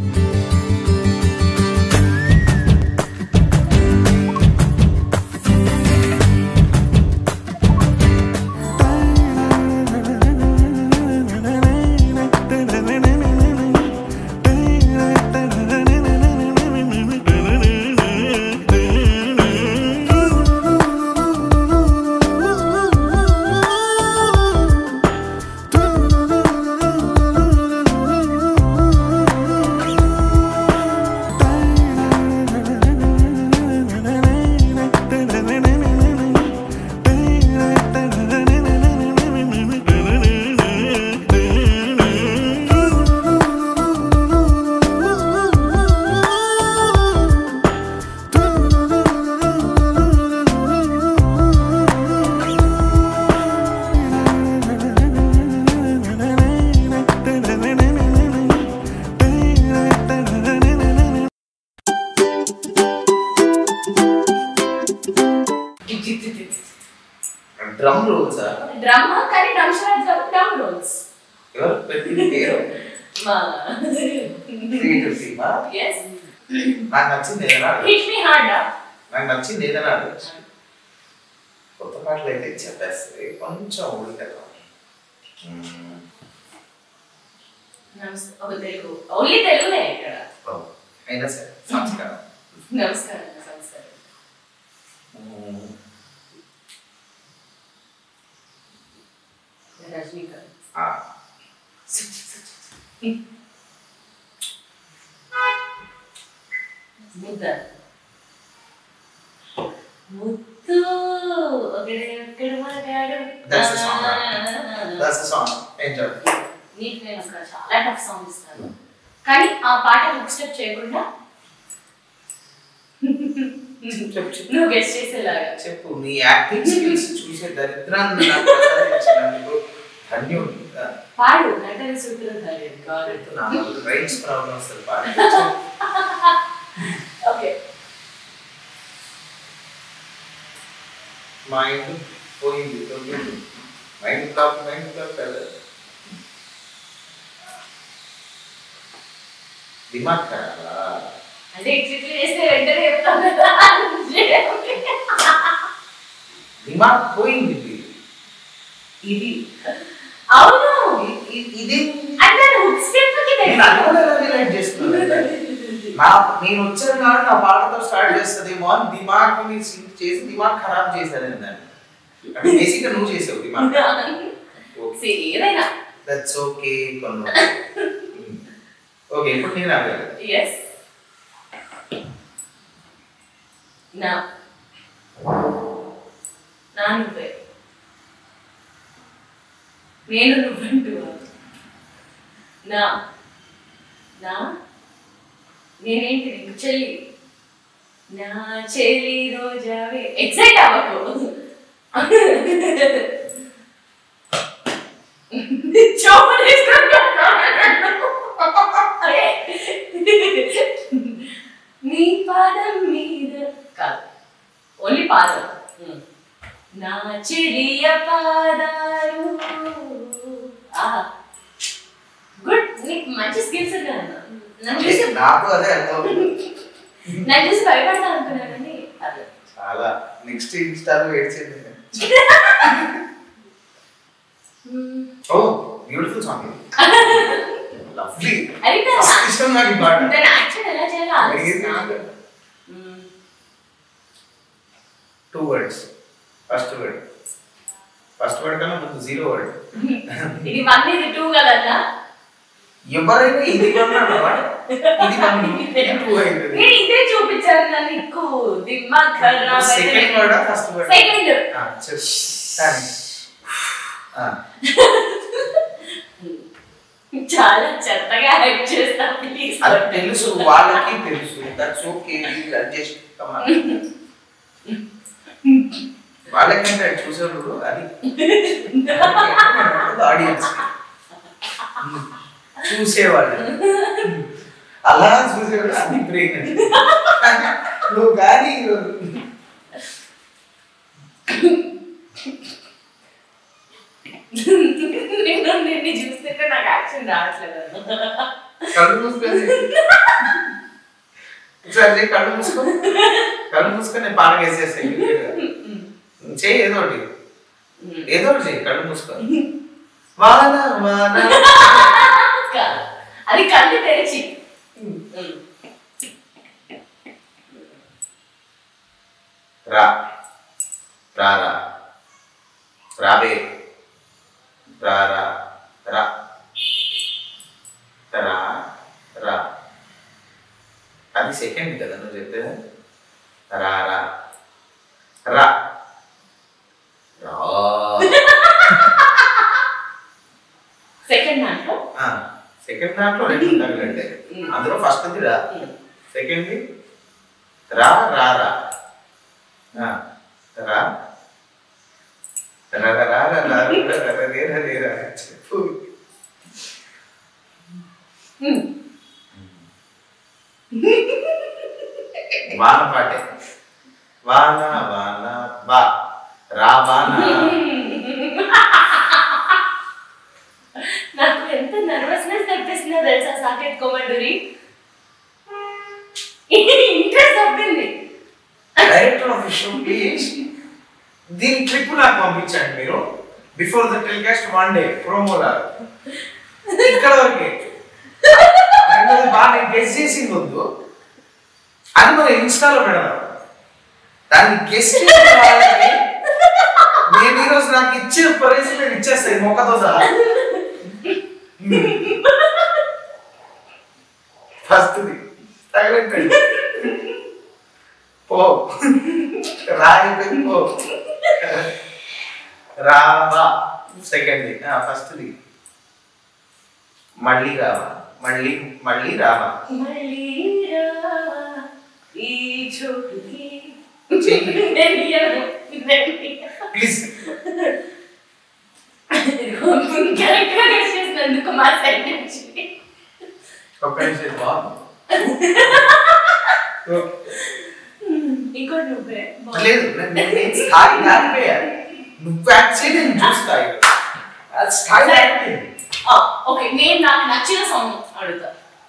Drum rolls drum కానీ drum shots కాదు drum rolls ఎవరు పెట్టింది పేరు మా క్రియేటివ్ టీమ్ yes నాకు నచ్చింది ఏదైనా hit me hard నాకు నచ్చింది ఏదైనా కొత్త పాటలు అయితే చెప్పేస్తే కొంచెం ఊరికెళ్ళాం ఒక తెలుగు ఓన్లీ తెలుగునే ఇక్కడ అయినా సరే సంస్కారం నమస్కారం సంస్కారం రజనీకాంత్ ముద్ద ముద్దు ఒకడే మాట్లాడు that's the song enjoy నీకు నేను ఒక చాలా టఫ్ సాంగ్ ఇస్తాను కానీ ఆ పాట హుక్ స్టెప్ చేయకుండా నువ్వు గెస్ట్ చేసేలాగా చెప్పు నీ యాక్టింగ్ స్కిల్స్ చూసే దరిద్రాన్ని నాకు ప్రసాదించినందుకు ధన్యుడు పాడు నటన సూత్రధారి గారెట్ నాకు రైట్స్ ప్రాబ్లం వస్తుంది పాడు ఓకే మైండ్ పోయింది మైండ్ బ్లాక్ కదా దిమాగ్ ఖరాబా అంటే ఎగ్జిక్యూట్ చేస్తే వెంటనే చెప్తాను కదా దిమాగ్ పోయింది ఇది అవును ఇది అంటే హుక్ స్టెప్ కి నేను అనుకోలేదు రిలేట్ చేస్తున్నాను నేను వచ్చాను కాబట్టి నా పాటతో స్టార్ట్ చేస్తుందేమో అని దిమాగ్ ని సింక్ చేసి దిమాగ్ ఖరాబ్ చేశాను దాన్ని అంటే బేసిక్గా నువ్వు చేసావు దిమాగ్ ఏదైనా దట్స్ ఓకే కొను ఓకే ఇప్పుడు నేను అడగాలి yes నా నువ్వే నేను నువ్వంటూ నా నేనేంటి నీకు చెల్లి నా చెల్లి రోజావే ఎక్సైట్ అవ్వకు నీ పాదం మీద కాదు ఓన్లీ పాదం నా చెలియ పాదాలు గుడ్ నీకు మంచి స్కిల్స్ నన్ను చూసి నాకు అదే అర్థం నన్ను చూసి భయపడతా అనుకున్నానని అదే చాలా నెక్స్ట్ ఇన్స్టాలో ఏడ్చేది ఓ బ్యూటిఫుల్ సాంగ్ లవ్లీ అది ఇష్టం నాకు ఈ పాట దాని యాక్షన్ ఎలా చేయాలో ఆలోచిస్తున్నాను 2 words ఫస్ట్ వర్డ్ కన్నా ముందు 0 word ఇది 1 ఇది 2 కదా ఎవరైనా ఇది అన్నాడు ఇది 2 అయింది నేను ఇదే చూపించాను నా నీకు దిమాగ్ ఖరాబ్ second word first word second చాలా చెత్తగా హైప్ చేస్తా ప్లీజ్ అది తెలుసు వాళ్ళకి తెలుసు that's okay will adjust come వాళ్ళకంటే చూసేవాళ్ళు అది ఆడియన్స్ చూసేవాళ్ళు అలా చూసేవాళ్ళు అది బ్రేక్ నువ్వు కానీ నిన్ను చూస్తే నాకు యాక్షన్ రావట్లేదు కళ్ళు మూసుకొని సరే కళ్ళు మూసుకొని నేను పాట వేసేస్తాయి చేయి ఏదో ఒకటి చేయి కళ్ళు మూసుకొని వాన వాన అది కళ్ళు తెరిచి రా రా రా రావే రా రా రా రా రా అది సెకండ్ కదా నువ్వు చెప్పేది రా రా రా సెకండ్ దాంట్లో రెండు ఉండాలంటే అందులో ఫస్ట్ అది రా సెకండ్ రా రా రా రా చెప్పు వాన పాటే వాన వాన బా రా వాన నాకు ఎంత నర్వస్నెస్ తెప్పిస్తుందో తెలుసా సాకేత్ కొమండూరి ఇంట్రెస్ట్ తప్పింది డైరెక్టర్ ఆఫ్ షో ప్లీజ్ దీని ట్రిప్ నాకు పంపించండి మీరు before the telecast 1 day promo లాగా ఇక్కడ వరకే బాగా గెస్ చేసింది వద్దు అది మన ఇన్స్టాలో పెడదాం దాన్ని గెస్ చేసిన వాళ్ళకి నేను ఈరోజు నాకు ఇచ్చే ప్రైజ్ నేను ఇచ్చేస్తాను మొక్కతో సహా ఫస్ట్ తగలండి పో రాయి పో రావా సెకండ్ ఫస్ట్ది మళ్ళీ రావా మళ్ళీ రావా ప్లీజ్ లేదు నువ్వు యాక్చువల్లీ నేను చూస్తాయి ఓకే నేను నాకు నచ్చిన సాంగ్ అడుగుతా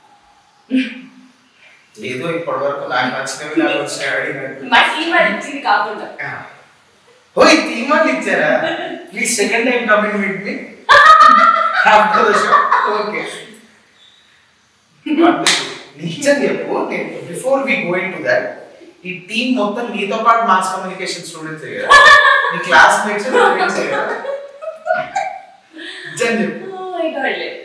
ఏదో ఇప్పటి వరకు నాకు నచ్చినవి నాకు వచ్చినాయి మా టీమర్ ఇచ్చింది కాకుండా ఓయ్ టీమర్ ఇచ్చారా please second time coming with me after the show okay నిజం చెప్పు before we going to that ఈ టీమ్ మొత్తం నీతో పాటు మాస్ కమ్యూనికేషన్ స్టూడెంట్స్ కదా నీ క్లాస్మేట్స్ ఫ్రెండ్స్ కదా నిజం చెప్పు ఓ మై గాడ్ లేదు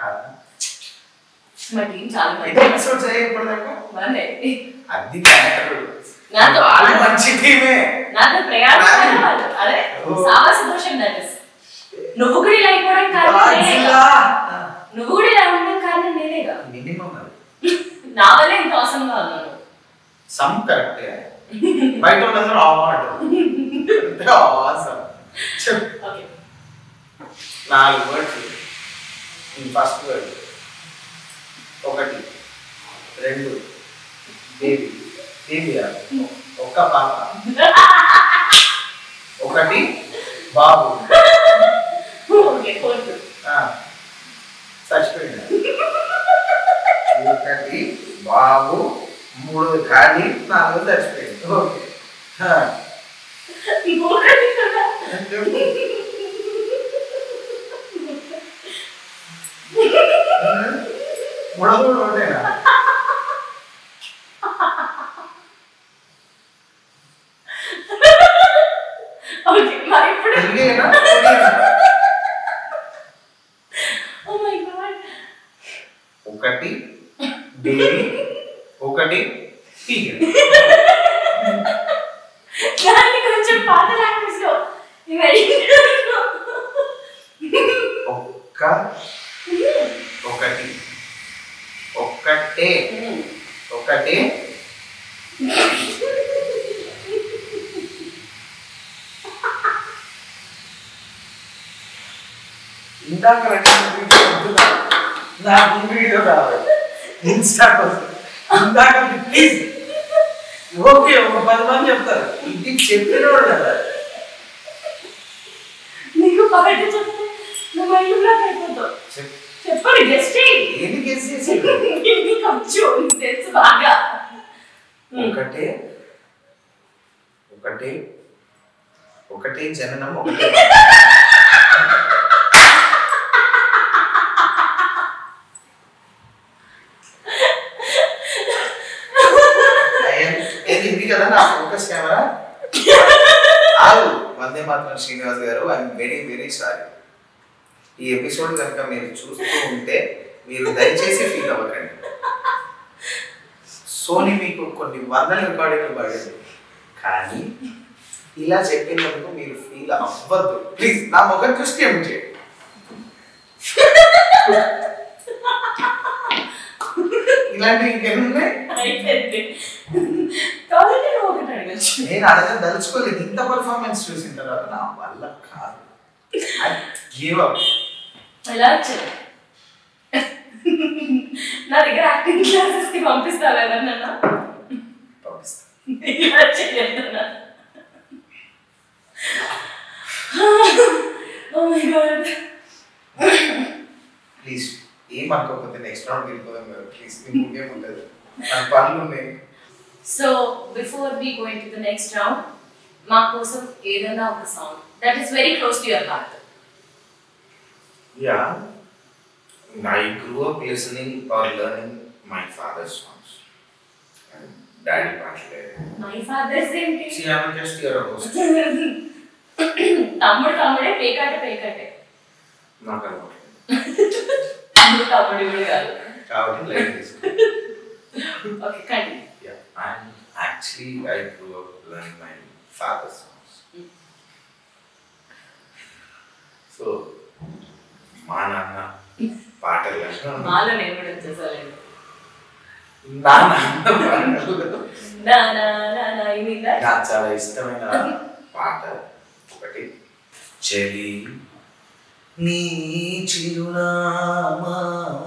మా టీం చాలా ఇది ఎపిసోడ్స్ అయ్యాయి ఇప్పటిదాకా బానే అది క్యారెక్టర్ నాతో వాళ్ళ మంచి టీమే నాతో ప్రయాణం వాళ్ళు అదే సాహస దోషం దట్ ఇస్ నువ్వు కూడా ఇలా అయిపోవడం కారణం నువ్వు కూడా ఇలా ఉండడం కారణం నేనేగా మినిమం నా వల్ల ఇంత అవసరంగా ఉన్నాను సమ్ కరెక్ట్ బయట వాళ్ళందరూ award awesome okay 4 words first word 1 2 baby ఒక్క పాప 1 బాబు ఓకే ఫోర్త్ చచ్చిపోయింది 1 బాబు 3 ఖాళీ 4 చచ్చిపోయింది ఓకే మూడో ఒకటేనా ఓకే మరి ఇప్పుడు తెలుగేనా ఓ మై గాడ్ 1 బేబీ 1 టీగ దాన్ని కొంచెం పాత లాంగ్వేజ్ లో ఒకటే ఇందాక నా వీడియో రావాలి ఇన్స్టా కోసం ఇందాక ప్లీజ్ ఓకే ఒక 10 మంది చెప్తారు ఇది చెప్పినోడు కదా నీకు పాట చెప్తే నా మైండ్ బ్లాక్ అయిపోతావు చెప్పండి గెస్ట్ ఏది గెస్ చేసి వచ్చు తెలుసు బాగా. ఒకటే ఒకటే ఒకటే జననం ఒకటే ఇది కదా నా ఫోకస్ కెమెరా. వందే మాత్రం Srinivas garu, I'm very very sorry. ఈ ఎపిసోడ్ కనుక మీరు చూస్తూ ఉంటే మీరు దయచేసి ఫీల్ అవ్వకండి. సోనీ మీకు కొన్ని వందల రికార్డింగ్లు పడింది, కానీ ఇలా చెప్పినందుకు మీరు ఫీల్ అవ్వద్దు ప్లీజ్. నా ముఖం చూసి ఏమి చేయండి. ఇలాంటివి ఇంకెన్నున్నాయి నేను అడగ దలుచుకోలేదు. ఇంత పర్ఫార్మెన్స్ చూసిన తర్వాత నా వల్ల కాదు. ఎలా వచ్చారు నా దగ్గర యాక్టింగ్ క్లాసెస్ కి పంపిస్తావా ఎవరినన్నా? ప్లీజ్ ఏమనుకోకపోతే నెక్స్ట్ రౌండ్ వెళ్ళిపోదాం కదా ప్లీజ్. ఇంకేం ఉండదు, నాకు పనులు ఉన్నాయి. So before we going to the next round, మా కోసం ఏదైనా ఒక song that is very close to your heart. Yeah, I grew up listening or learning my father's songs. And daddy పాటలే. My father's ఏంటి? See, I'm just your host. తమ్ముడే పేకాటే. నాకు అలవాటు. తమ్ముడు కూడా కాదు. కాబట్టి like this. Okay, continue. Yeah, and actually I grew up learning my father's songs. So మా నాన్న పాటలు మాలో నేను కూడా వచ్చేసాను. నాకు చాలా ఇష్టమైన పాట ఒకటి, చెలి నీ చిరునామా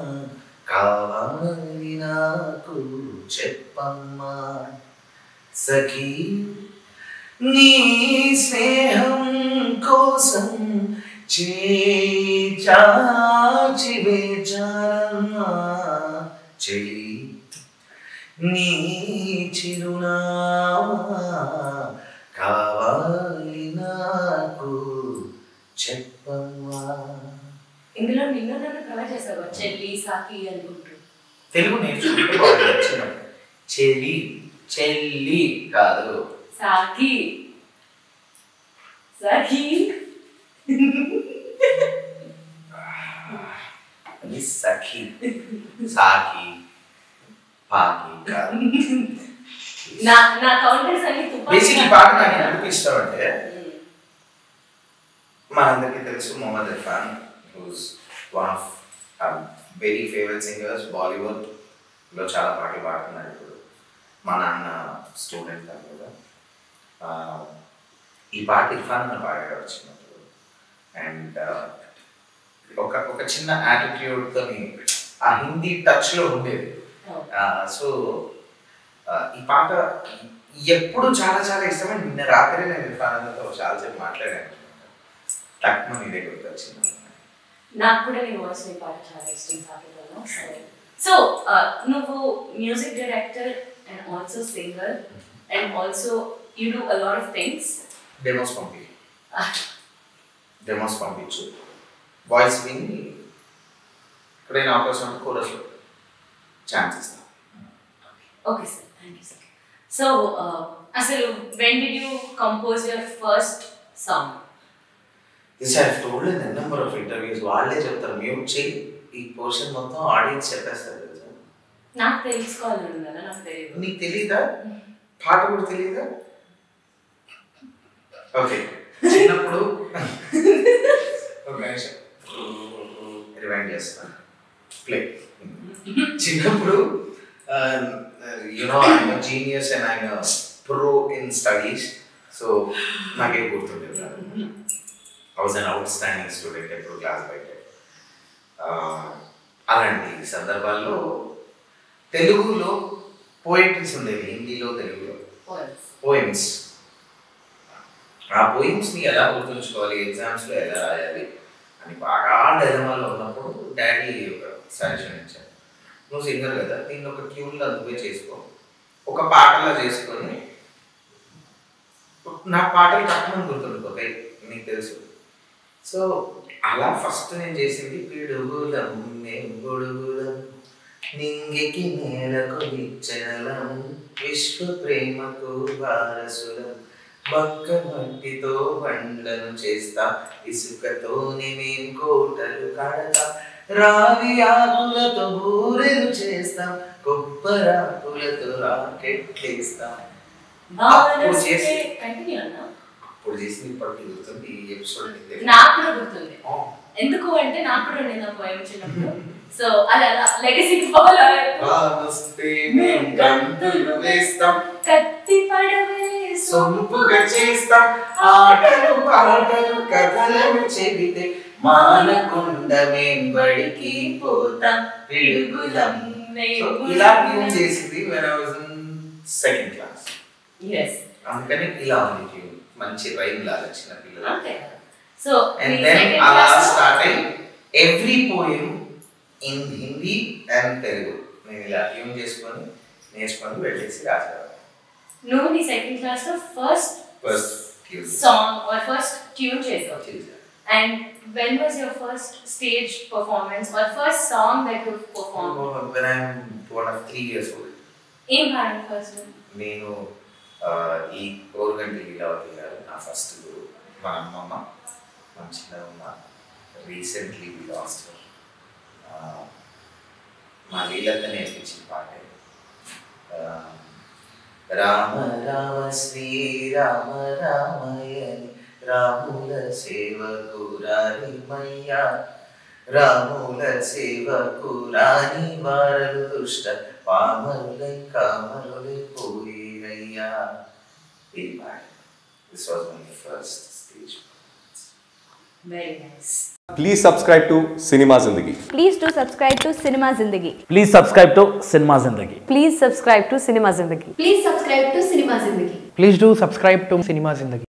కావాలి నాకు చెప్పమ్మా, సఖీ నీ స్నేహం కోసం చాచి వేచారమ్మా, చెలి నీ చిరునామా కావాలి నాకు చెప్పమ్మా. ఇందులో నిన్న నన్ను ప్రొవైడ్ చేసావా? చెల్లి సాకి అనుకుంటూ తెలుగు నేర్చుకుంటే బాగా వచ్చిన చెలి చెల్లి కాదు సాకి అది సఖి సాకి పాకి కాదు. నా కౌంటర్స్ అన్ని బేసిక్ పాట నాకు ఎందుకు ఇష్టం అంటే, మనందరికీ తెలుసు Mohammed Irfan, who's one of very favourite singers. Bollywood లో చాలా పాటలు పాడుతున్నారు ఇప్పుడు. మా నాన్న స్టూడెంట్ కూడా. ఈ పాట ఇర్ఫాన్ అని పాడాడు వచ్చినప్పుడు. అండ్ ఒక చిన్న యాటిట్యూడ్తో ఆ హిందీ టచ్లో ఉండేది. సో ఈ పాట ఎప్పుడు చాలా చాలా ఇష్టమైన. నిన్న రాత్రి నేను ఇర్ఫాన్తో చాలాసేపు మాట్లాడాను. తక్కువ ఇదే గుర్తొచ్చింది నాకు కూడా. నీ వాయిస్ నీ పాట చాలా ఇష్టం సాకిలో. సో నువ్వు music director and also singer and also you do a lot of things. Demos పంపించు, వాయిస్ విని ఎక్కడైనా అవకాశం ఉంటే కోరస్లో ఛాన్స్ ఇస్తాను. Okay sir, thank you sir. So అసలు when did you compose your first song? Yes, I have told in a number of interviews. వాళ్ళే చెప్తారు మ్యూట్ చేయి, ఈ పోర్షన్ మొత్తం ఆడియన్స్ చెప్పేస్తారు. నాకు తెలుసుకోవాలని కదా, నాకు తెలియదు. నీకు తెలీదా? పాట కూడా తెలీదా? ఓకే, చిన్నప్పుడు ఒక నిమిషం రివైండ్ చేస్తాను. ప్లే. చిన్నప్పుడు I'm a genius and I'm a pro in studies. So నాకేం గుర్తుండేది కాదు. I was an outstanding student ఎప్పుడు క్లాస్ బయట. అలాంటి సందర్భాల్లో తెలుగులో పోయిట్రీస్ ఉండేవి, హిందీలో తెలుగులో పోయిమ్స్. ఆ పోయిమ్స్ని ఎలా గుర్తుంచుకోవాలి, ఎగ్జామ్స్లో ఎలా రాయాలి అని బాగా డైలమాలో ఉన్నప్పుడు డాడీ ఒక సజెషన్ ఇచ్చారు. నువ్వు సింగర్ కదా, దీన్ని ఒక ట్యూన్లో నువ్వే చేసుకో, ఒక పాటలా చేసుకొని నా పాటలు తక్కువ గుర్తుండిపోతాయి నీకు తెలుసు. సో అలా ఫస్ట్ నేను చేసింది పిడుగులం మేము గొడుగులం నింగికి నేలకు నిచ్చనలం విశ్వ ప్రేమకు వారసులం బక్క మట్టితో బండ్లను చేస్తా ఇసుకతోనే మేం కోటలు కడతాం రావి ఆకులతో బూరెలు చేస్తాం కొబ్బరాకులతో రాకెట్లేస్తాం. అప్పుడు చేసింది ఇప్పటికి గుర్తుంది. ఈ ఎపిసోడ్ నాకు కూడా గుర్తుంది. ఎందుకు అంటే నాకు కూడా నేను పోయం చిన్నప్పుడు. సో అలా లెగసీకి ఫాలో గంతులు వేస్తాం కత్తి పడవే సొంపుగా చేస్తాం ఆటలు పాటలు కథలను చెబితే మానకుండ మేం బడికి పోతాం పిడుగులం. ఇలా ట్యూన్ చేసింది when I was in second class. Yes. అందుకని ఇలా ఉంది ట్యూన్, మంచి రైమ్ లాగా చిన్న పిల్లలు. సో and then అలా స్టార్ట్ అయ్యి every poem in Hindi and Telugu నేను ఇలా ట్యూన్ చేసుకొని నేర్చుకొని వెళ్ళేసి రాసేవాడు. నువ్వు నీ సెకండ్ క్లాస్ లో first tune song or first tune చేసావు. And when was your first stage performance or first song that you performed? When I'm 3 years old. ఏం పాడావు ఫస్ట్? నేను ఈ ఓరుగంటి లీలావతి గారు నా ఫస్ట్ గురువు. మా అమ్మమ్మ మంచిగా ఉన్న రీసెంట్లీ వి లాస్ట్ హర్. మా లీలత నేర్పించిన పాటే రామ రామ శ్రీరామ రామయని రాముల సేవకు రానిమయ్యా రాముల సేవకు రాని వారలు దుష్ట పామరులై కామరులై పోయిరయ్యా. ఇది పాట. This was my first stage performance. Very nice. Please subscribe to Cinema Zindagi. Please do subscribe to Cinema Zindagi. Please subscribe to Cinema Zindagi. Please subscribe to Cinema Zindagi. Please subscribe to Cinema Zindagi. Please do subscribe to Cinema Zindagi.